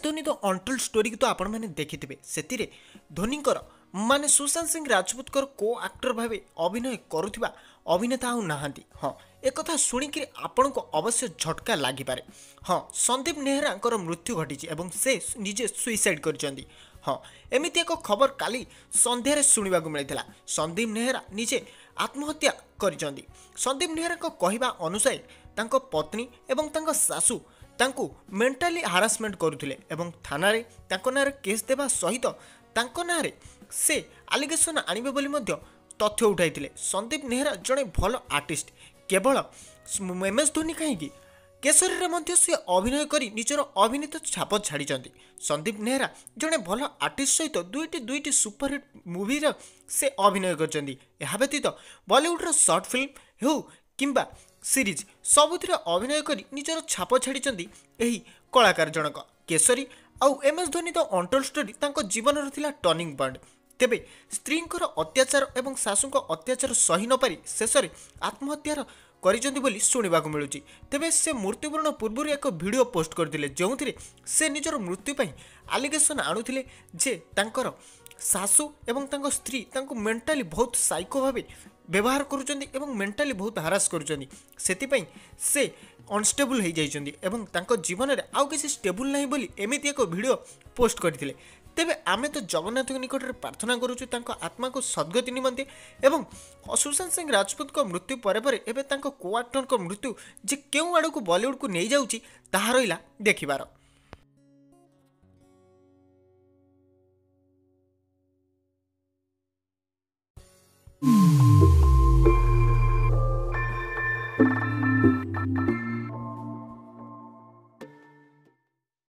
धोनी तो untold story तो आपण मैंने देखिथे से धोनी माने सुशांत सिंह राजपूत को एक्टर भाव अभिनय करुवा अभिनेता आउ नहांती। हाँ एक कथा शुणिक आपण को अवश्य झटका लगिपारे। हाँ संदीप नेहरा मृत्यु घटी से निजे सुइसाइड कर। हाँ एमती एक खबर काली संध्यारे शुणा मिलता। संदीप नेहरा निजे आत्महत्या कर। संदीप नेहरा कहवा अनुसार तांको पत्नी एवं तांको सासू तांको मेंटाली हारासमेंट करुले एवं थाना रे तांको नारे केस देवा सहित तांको नारे से आलिगेशन आनिबे बोली मध्य तथ्य उठाइथिले। संदीप नेहरा जड़े भल आर्टिस्ट केवल एमएस धोनी कहीं केसरी रे मध्य से अभिनय करी निजर अभिनीत छाप छाड़ी। संदीप नेहरा जड़े भल आर्टिस्ट सहित दुईटी सुपरहिट मूवी से अभिनय कर। व्यतीत बॉलीवुड शॉर्ट फिल्म हो किंबा सीरीज सबुथिरे अभिनय करी निजर छाप छाड़ी यही कलाकार जनक। केसरी आउ एमएस धोनी तो अनटोल्ड स्टोरी तांको जीवन थिला टर्निंग पॉइंट। तेबे स्त्रींकर अत्याचार एवं शाशुक अत्याचार सही न पारी शेष में आत्महत्यार करिसेंती बोली सुनिबाकु मिलुची। तेबे से मृत्युवरण पूर्व एक वीडियो पोस्ट करथिले जोंथिरे से निजर मृत्यु पई आलिगेशन आणुथिले जे तांकर शाशु एवं तांको स्त्री तांको मेंटाली बहुत साइको भावे व्यवहार करुचंदी एवं मेंटाली बहुत हारास करुचंदी। सेतिपई से अनस्टेबल हो जाइचंदी एवं तांको जीवन में आउ किसी स्टेबल नहीं बोली एमिति एक वीडियो पोस्ट करथिले। तेबे आमे तो जगन्नाथ निकट में प्रार्थना करुचु तांको आत्मा को सद्गति निमंते एवं सुशांत सिंह राजपूत को मृत्यु परे परे एबे तांको को एक्टर को मृत्यु जे केउ आड़ को बॉलीवुड को नहीं जाउची ताहा रहिला देखिबार।